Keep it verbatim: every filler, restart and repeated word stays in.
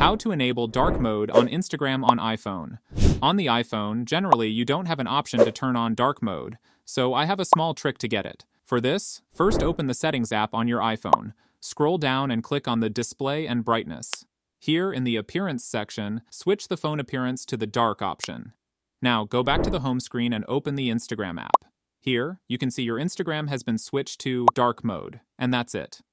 How to enable dark mode on Instagram on iPhone. On the iPhone, generally you don't have an option to turn on dark mode, so I have a small trick to get it. For this, first open the Settings app on your iPhone. Scroll down and click on the Display and Brightness. Here, in the Appearance section, switch the phone appearance to the dark option. Now, go back to the home screen and open the Instagram app. Here, you can see your Instagram has been switched to dark mode, and that's it.